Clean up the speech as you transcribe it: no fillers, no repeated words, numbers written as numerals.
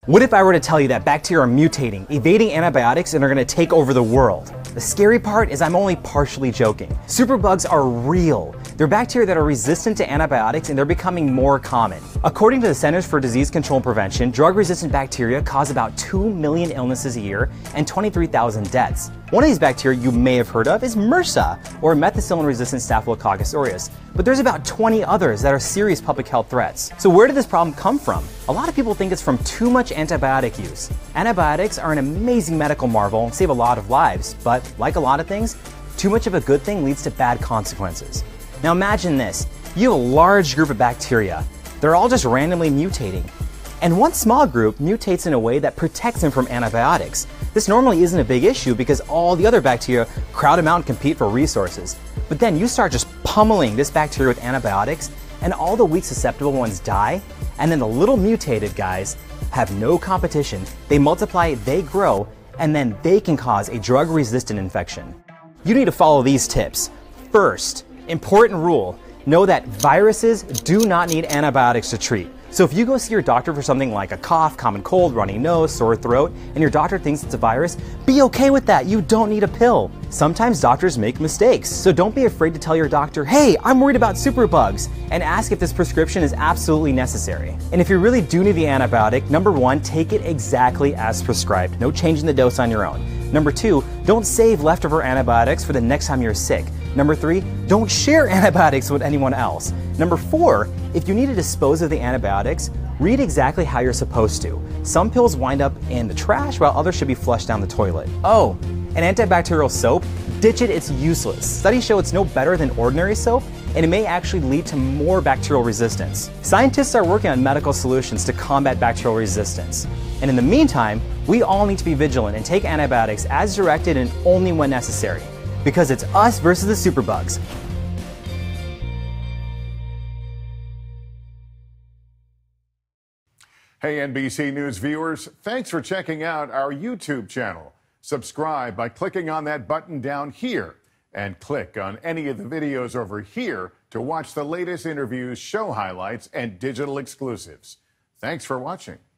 What if I were to tell you that bacteria are mutating, evading antibiotics, and are going to take over the world? The scary part is I'm only partially joking. Superbugs are real. They're bacteria that are resistant to antibiotics, and they're becoming more common. According to the Centers for Disease Control and Prevention, drug-resistant bacteria cause about 2 million illnesses a year and 23,000 deaths. One of these bacteria you may have heard of is MRSA, or methicillin-resistant Staphylococcus aureus. But there's about 20 others that are serious public health threats. So where did this problem come from? A lot of people think it's from too much antibiotic use. Antibiotics are an amazing medical marvel and save a lot of lives, but like a lot of things, too much of a good thing leads to bad consequences. Now imagine this. You have a large group of bacteria. They're all just randomly mutating. And one small group mutates in a way that protects them from antibiotics. This normally isn't a big issue because all the other bacteria crowd them out and compete for resources. But then you start just pummeling this bacteria with antibiotics, and all the weak susceptible ones die, and then the little mutated guys have no competition. They multiply, they grow, and then they can cause a drug-resistant infection. You need to follow these tips. First, important rule, know that viruses do not need antibiotics to treat. So if you go see your doctor for something like a cough, common cold, runny nose, sore throat, and your doctor thinks it's a virus, be okay with that. You don't need a pill. Sometimes doctors make mistakes, so don't be afraid to tell your doctor, hey, I'm worried about superbugs, and ask if this prescription is absolutely necessary. And if you really do need the antibiotic, number 1, take it exactly as prescribed. No changing the dose on your own. Number 2, don't save leftover antibiotics for the next time you're sick. Number 3, don't share antibiotics with anyone else. Number 4, if you need to dispose of the antibiotics, read exactly how you're supposed to. Some pills wind up in the trash while others should be flushed down the toilet. Oh, an antibacterial soap? Ditch it, it's useless. Studies show it's no better than ordinary soap, and it may actually lead to more bacterial resistance. Scientists are working on medical solutions to combat bacterial resistance. And in the meantime, we all need to be vigilant and take antibiotics as directed and only when necessary. Because it's us versus the superbugs. Hey NBC News viewers, thanks for checking out our YouTube channel. Subscribe by clicking on that button down here and click on any of the videos over here to watch the latest interviews, show highlights, and digital exclusives. Thanks for watching.